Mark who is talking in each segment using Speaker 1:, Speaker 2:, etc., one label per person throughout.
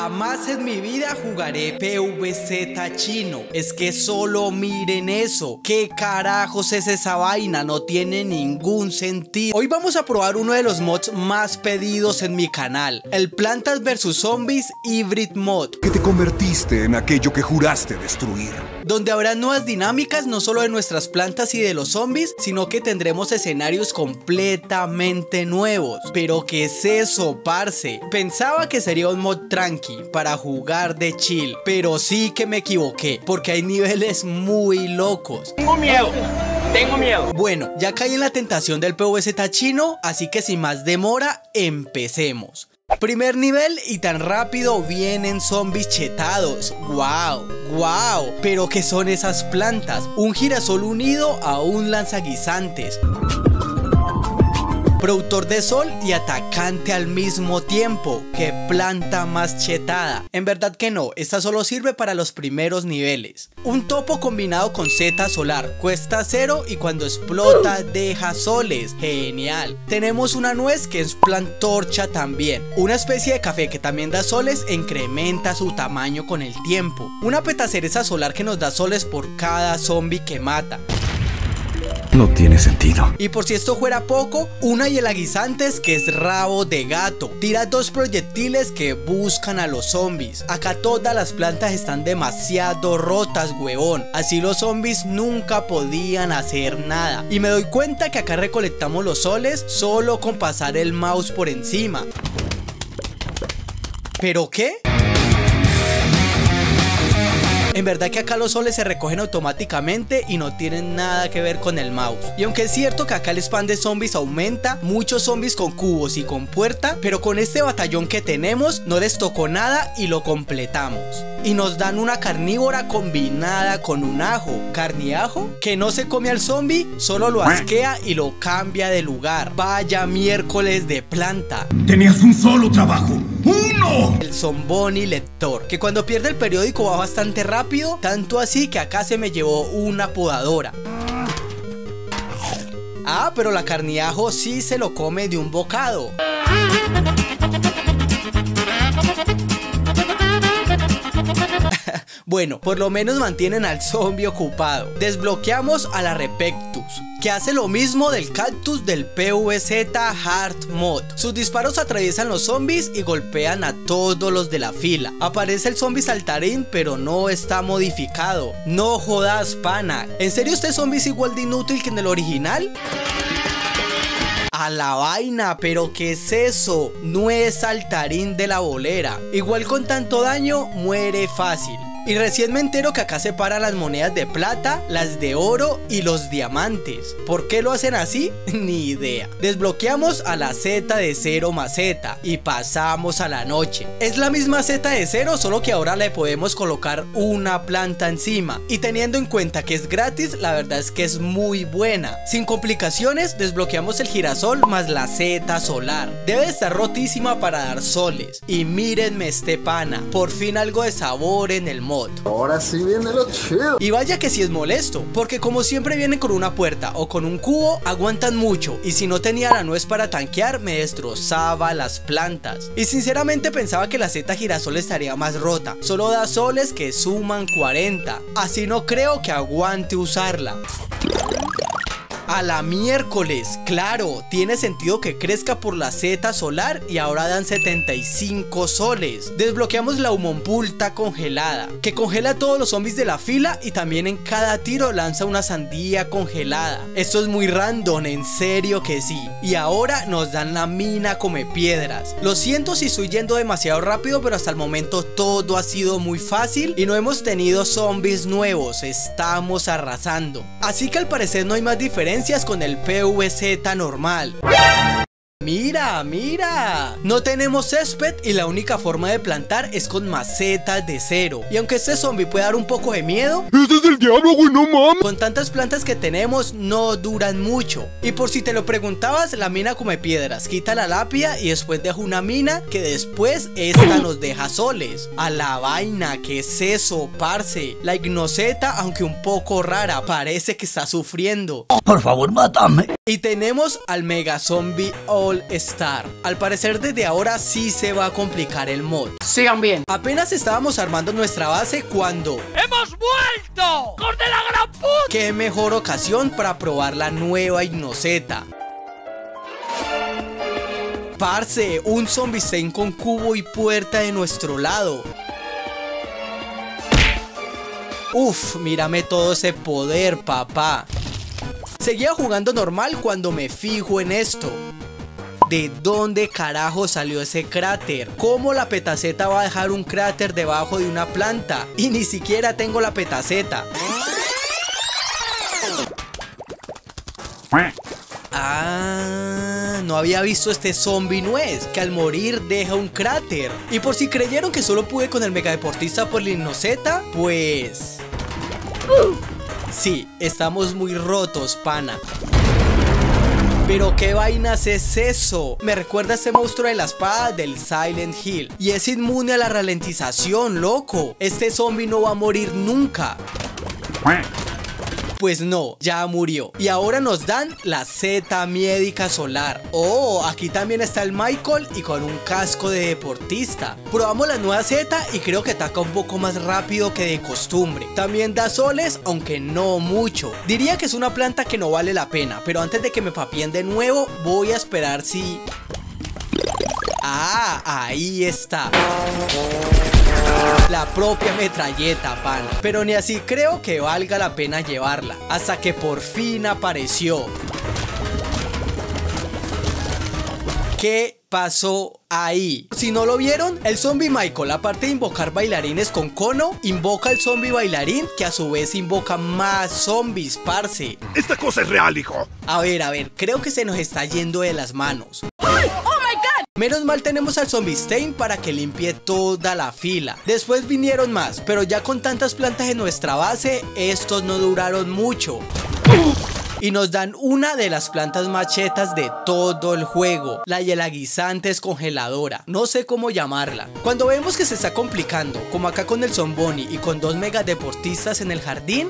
Speaker 1: Jamás en mi vida jugaré PvZ chino. Es que solo miren eso. ¿Qué carajos es esa vaina? No tiene ningún sentido. Hoy vamos a probar uno de los mods más pedidos en mi canal, el Plantas vs Zombies Hybrid Mod,
Speaker 2: que te convertiste en aquello que juraste destruir,
Speaker 1: donde habrá nuevas dinámicas no solo de nuestras plantas y de los zombies, sino que tendremos escenarios completamente nuevos. Pero ¿qué es eso, parce? Pensaba que sería un mod tranqui para jugar de chill, pero sí que me equivoqué, porque hay niveles muy locos.
Speaker 3: Tengo miedo.
Speaker 1: Bueno, ya caí en la tentación del PvZ chino, así que sin más demora, empecemos. Primer nivel y tan rápido vienen zombies chetados. Wow, wow. Pero ¿qué son esas plantas? Un girasol unido a un lanzaguisantes, productor de sol y atacante al mismo tiempo. ¡Qué planta más chetada! En verdad que no, esta solo sirve para los primeros niveles. Un topo combinado con Z solar, cuesta 0 y cuando explota deja soles. Genial. Tenemos una nuez que es plantorcha también. Una especie de café que también da soles e incrementa su tamaño con el tiempo. Una petacereza solar que nos da soles por cada zombie que mata.
Speaker 2: No tiene sentido.
Speaker 1: Y por si esto fuera poco, una hielaguisantes que es rabo de gato. Tira 2 proyectiles que buscan a los zombies. Acá todas las plantas están demasiado rotas, huevón. Así los zombies nunca podían hacer nada. Y me doy cuenta que acá recolectamos los soles solo con pasar el mouse por encima. ¿Pero qué? En verdad que acá los soles se recogen automáticamente y no tienen nada que ver con el mouse. Y aunque es cierto que acá el spam de zombies aumenta, muchos zombies con cubos y con puerta, pero con este batallón que tenemos no les tocó nada y lo completamos. Y nos dan una carnívora combinada con un ajo, carniajo, que no se come al zombie, solo lo asquea y lo cambia de lugar. Vaya miércoles de planta.
Speaker 2: Tenías un solo trabajo. ¡Uno!
Speaker 1: El zomboni lector, que cuando pierde el periódico va bastante rápido, tanto así que acá se me llevó una podadora. Ah, pero la carniajo sí se lo come de un bocado. Bueno, por lo menos mantienen al zombie ocupado. Desbloqueamos a la Repectus, que hace lo mismo del cactus del PvZ Hard Mod. Sus disparos atraviesan los zombies y golpean a todos los de la fila. Aparece el zombie saltarín, pero no está modificado. No jodas, pana. ¿En serio este zombie es igual de inútil que en el original? A la vaina, pero ¿qué es eso? No es saltarín de la bolera. Igual con tanto daño, muere fácil. Y recién me entero que acá separan las monedas de plata, las de oro y los diamantes. ¿Por qué lo hacen así? Ni idea. Desbloqueamos a la Z de 0 más Z y pasamos a la noche. Es la misma Z de 0, solo que ahora le podemos colocar una planta encima. Y teniendo en cuenta que es gratis, la verdad es que es muy buena. Sin complicaciones, desbloqueamos el girasol más la Z solar. Debe estar rotísima para dar soles. Y mírenme este pana, por fin algo de sabor en el mod.
Speaker 4: Ahora sí viene lo chido.
Speaker 1: Y vaya que sí es molesto, porque como siempre vienen con una puerta o con un cubo, aguantan mucho. Y si no tenía la nuez para tanquear, me destrozaba las plantas. Y sinceramente pensaba que la Z girasol estaría más rota. Solo da soles que suman 40. Así no creo que aguante usarla. A la miércoles, claro, tiene sentido que crezca por la Z solar y ahora dan 75 soles. Desbloqueamos la Humonpulta congelada, que congela a todos los zombies de la fila y también en cada tiro lanza una sandía congelada. Esto es muy random, en serio que sí. Y ahora nos dan la mina come piedras. Lo siento si estoy yendo demasiado rápido, pero hasta el momento todo ha sido muy fácil y no hemos tenido zombies nuevos, estamos arrasando. Así que al parecer no hay más diferencias con el PvZ normal. Mira, mira, no tenemos césped y la única forma de plantar es con macetas de 0. Y aunque este zombie puede dar un poco de miedo,
Speaker 2: ¡ese es el diablo, güey! ¡No mames!
Speaker 1: con tantas plantas que tenemos no duran mucho. Y por si te lo preguntabas, la mina come piedras, quita la lápida y después deja una mina que después esta nos deja soles. A la vaina, ¿qué es eso, parce? La Ignoceta, aunque un poco rara, parece que está sufriendo.
Speaker 5: Por favor, mátame.
Speaker 1: Y tenemos al mega zombie All Star. Al parecer desde ahora sí se va a complicar el mod.
Speaker 3: Sigan bien.
Speaker 1: Apenas estábamos armando nuestra base cuando...
Speaker 5: ¡Hemos vuelto! ¡Hijos de la gran puta!
Speaker 1: ¡Qué mejor ocasión para probar la nueva Hypno-Z! Parce, un Zombie con cubo y puerta de nuestro lado. Uf, mírame todo ese poder, papá. Seguía jugando normal cuando me fijo en esto. ¿De dónde carajo salió ese cráter? ¿Cómo la petaceta va a dejar un cráter debajo de una planta? Y ni siquiera tengo la petaceta. Ah, no había visto este zombie nuez que al morir deja un cráter. Y por si creyeron que solo pude con el megadeportista por la Hypno-Z, pues... sí, estamos muy rotos, pana. Pero qué vainas es eso. Me recuerda a ese monstruo de la espada del Silent Hill. Y es inmune a la ralentización, loco. Este zombie no va a morir nunca. Pues no, ya murió. Y ahora nos dan la Z médica solar. Oh, aquí también está el Michael y con un casco de deportista. Probamos la nueva Z y creo que ataca un poco más rápido que de costumbre. También da soles, aunque no mucho. Diría que es una planta que no vale la pena, pero antes de que me papien de nuevo, voy a esperar si... Ah, ahí está. La propia metralleta, pana. Pero ni así creo que valga la pena llevarla. Hasta que por fin apareció. ¿Qué pasó ahí? Si no lo vieron, el zombie Michael, aparte de invocar bailarines con cono, invoca al zombie bailarín, que a su vez invoca más zombies, parce.
Speaker 2: Esta cosa es real, hijo.
Speaker 1: A ver, creo que se nos está yendo de las manos. Menos mal tenemos al Zombie Stain para que limpie toda la fila. Después vinieron más, pero ya con tantas plantas en nuestra base, estos no duraron mucho. Y nos dan una de las plantas machetas de todo el juego, la hielaguizante congeladora, no sé cómo llamarla. Cuando vemos que se está complicando, como acá con el Zomboni y con 2 megadeportistas en el jardín...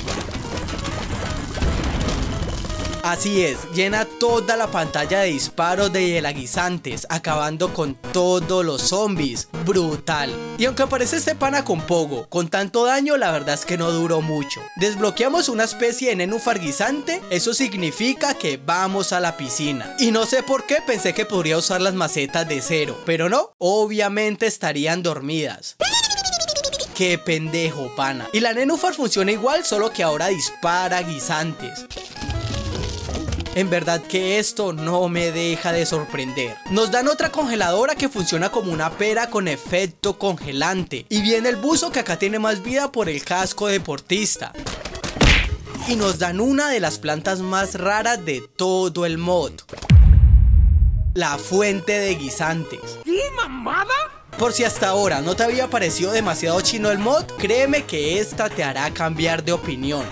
Speaker 1: Así es, llena toda la pantalla de disparos de hielaguizantes, acabando con todos los zombies. Brutal. Y aunque aparece este pana con pogo, con tanto daño, la verdad es que no duró mucho. Desbloqueamos una especie de nenúfar guisante, eso significa que vamos a la piscina. Y no sé por qué pensé que podría usar las macetas de cero, pero no, obviamente estarían dormidas. Qué pendejo, pana. Y la nenúfar funciona igual, solo que ahora dispara guisantes. En verdad que esto no me deja de sorprender. Nos dan otra congeladora que funciona como una pera con efecto congelante. Y viene el buzo que acá tiene más vida por el casco deportista. Y nos dan una de las plantas más raras de todo el mod. La fuente de guisantes.
Speaker 5: ¿Qué mamada?
Speaker 1: Por si hasta ahora no te había parecido demasiado chino el mod, créeme que esta te hará cambiar de opinión.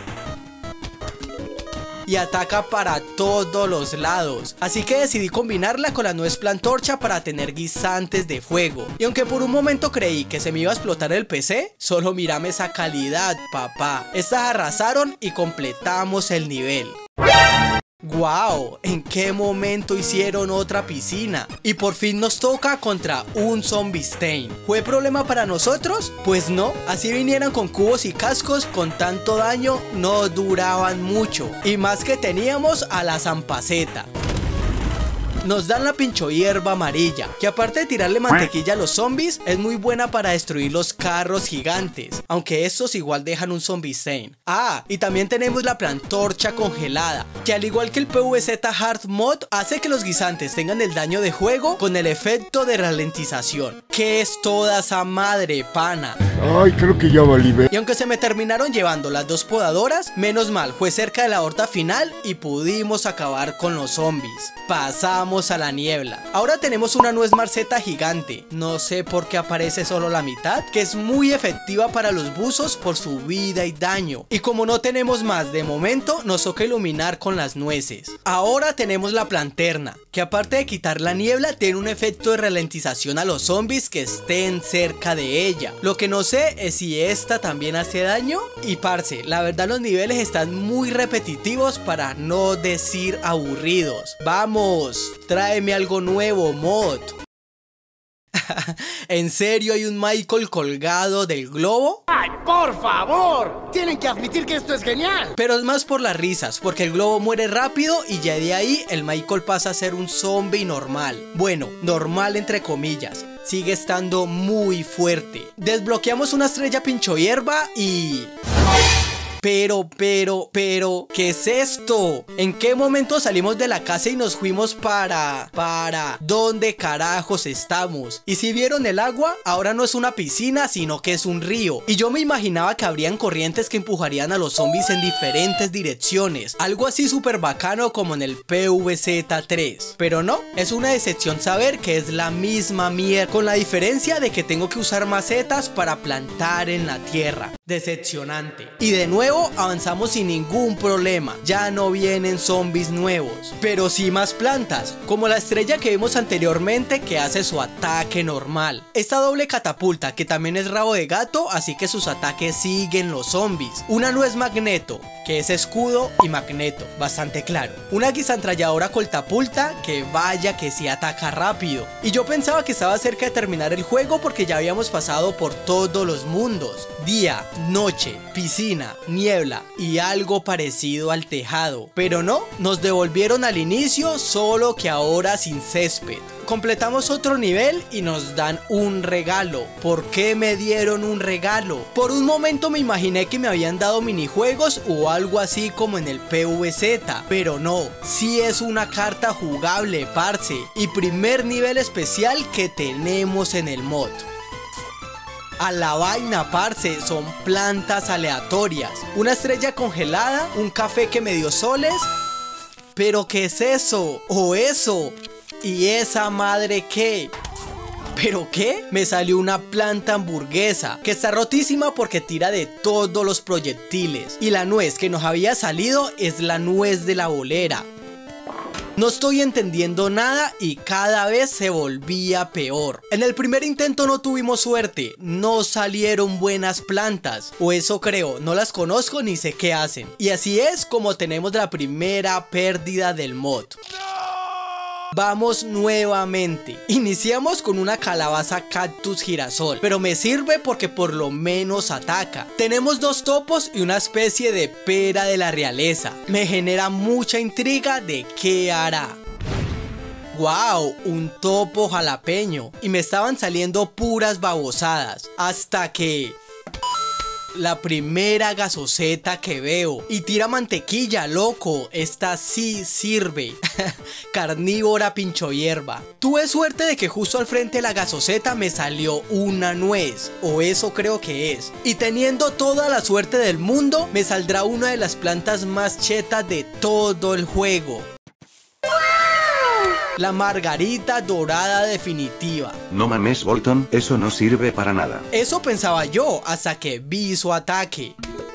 Speaker 1: Y ataca para todos los lados, así que decidí combinarla con la nuez plantorcha para tener guisantes de fuego. Y aunque por un momento creí que se me iba a explotar el PC, solo mírame esa calidad, papá. Estas arrasaron y completamos el nivel. ¡Wow! ¿En qué momento hicieron otra piscina? Y por fin nos toca contra un Zombie Stain. ¿Fue problema para nosotros? Pues no, así vinieran con cubos y cascos, con tanto daño no duraban mucho. Y más que teníamos a la Zampaceta. Nos dan la pincho hierba amarilla, que aparte de tirarle mantequilla a los zombies, es muy buena para destruir los carros gigantes, aunque estos igual dejan un zombie stain. Ah, y también tenemos la plantorcha congelada, que al igual que el PvZ Hard Mod, hace que los guisantes tengan el daño de juego con el efecto de ralentización. ¿Qué es toda esa madre, pana?
Speaker 2: Ay, creo que ya valí.
Speaker 1: Y aunque se me terminaron llevando las 2 podadoras, menos mal, fue cerca de la horta final y pudimos acabar con los zombies. Pasamos a la niebla. Ahora tenemos una nuez marceta gigante, no sé por qué aparece solo la mitad, que es muy efectiva para los buzos por su vida y daño. Y como no tenemos más de momento, nos toca iluminar con las nueces. Ahora tenemos la planterna, que aparte de quitar la niebla, tiene un efecto de ralentización a los zombies que estén cerca de ella. Lo que no sé es si esta también hace daño. Y parce, la verdad los niveles están muy repetitivos para no decir aburridos. Vamos, tráeme algo nuevo, mod. ¿En serio hay un Michael colgado del globo?
Speaker 5: ¡Ay, por favor! Tienen que admitir que esto es genial.
Speaker 1: Pero es más por las risas, porque el globo muere rápido y ya de ahí el Michael pasa a ser un zombie normal. Bueno, normal entre comillas. Sigue estando muy fuerte. Desbloqueamos una estrella pincho hierba y... Pero, ¿qué es esto? ¿En qué momento salimos de la casa y nos fuimos para... ¿Dónde carajos estamos? Y si vieron el agua, ahora no es una piscina, sino que es un río. Y yo me imaginaba que habrían corrientes que empujarían a los zombies en diferentes direcciones. Algo así súper bacano como en el PvZ3. Pero no, es una decepción saber que es la misma mierda, con la diferencia de que tengo que usar macetas para plantar en la tierra. Decepcionante. Y de nuevo avanzamos sin ningún problema. Ya no vienen zombies nuevos, pero sí más plantas, como la estrella que vimos anteriormente que hace su ataque normal. Esta doble catapulta que también es rabo de gato, así que sus ataques siguen los zombies. Una nuez magneto, que es escudo y magneto, bastante claro. Una guisantralladora coltapulta, que vaya que sí ataca rápido. Y yo pensaba que estaba cerca de terminar el juego porque ya habíamos pasado por todos los mundos. Día, noche, piscina, niebla y algo parecido al tejado. Pero no, nos devolvieron al inicio, solo que ahora sin césped. Completamos otro nivel y nos dan un regalo. ¿Por qué me dieron un regalo? Por un momento me imaginé que me habían dado minijuegos o algo así como en el PvZ, pero no, sí es una carta jugable, parce, y primer nivel especial que tenemos en el mod. A la vaina, parce, son plantas aleatorias, una estrella congelada, un café que me dio soles. ¿Pero qué es eso? ¿O eso? ¿Y esa madre qué? ¿Pero qué? Me salió una planta hamburguesa que está rotísima porque tira de todos los proyectiles. Y la nuez que nos había salido es la nuez de la bolera. No estoy entendiendo nada y cada vez se volvía peor. En el primer intento no tuvimos suerte, no salieron buenas plantas, o eso creo, no las conozco ni sé qué hacen. Y así es como tenemos la primera pérdida del mod. Vamos nuevamente. Iniciamos con una calabaza cactus girasol, pero me sirve porque por lo menos ataca. Tenemos dos topos y una especie de pera de la realeza. Me genera mucha intriga de qué hará. ¡Wow! Un topo jalapeño. Y me estaban saliendo puras babosadas. Hasta que... la primera gasoseta que veo. Y tira mantequilla, loco. Esta sí sirve. Carnívora pincho hierba. Tuve suerte de que justo al frente de la gasoseta me salió una nuez. O eso creo que es. Y teniendo toda la suerte del mundo, me saldrá una de las plantas más chetas de todo el juego. La margarita dorada definitiva.
Speaker 3: No mames, Bolton, eso no sirve para nada.
Speaker 1: Eso pensaba yo hasta que vi su ataque.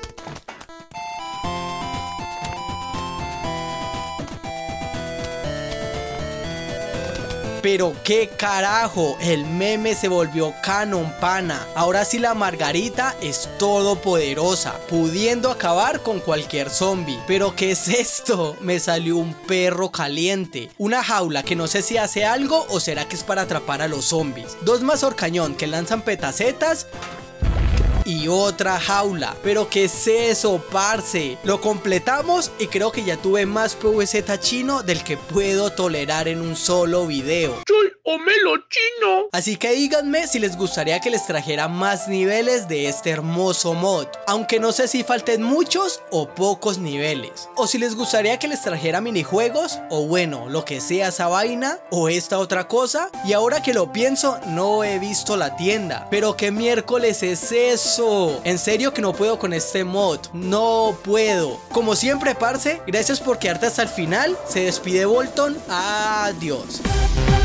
Speaker 1: Pero qué carajo, el meme se volvió canon, pana. Ahora sí la margarita es todopoderosa, pudiendo acabar con cualquier zombie. Pero ¿qué es esto? Me salió un perro caliente. Una jaula que no sé si hace algo o será que es para atrapar a los zombies. Dos mazorcañón que lanzan petacetas. Y otra jaula. ¿Pero qué es eso, parce? Lo completamos y creo que ya tuve más PvZ chino del que puedo tolerar en un solo video.
Speaker 5: Soy Homelo Chino.
Speaker 1: Así que díganme si les gustaría que les trajera más niveles de este hermoso mod. Aunque no sé si falten muchos o pocos niveles. O si les gustaría que les trajera minijuegos. O bueno, lo que sea esa vaina. O esta otra cosa. Y ahora que lo pienso, no he visto la tienda. Pero ¿qué miércoles es eso? En serio que no puedo con este mod. No puedo. Como siempre, parce, gracias por quedarte hasta el final. Se despide Bolton. Adiós.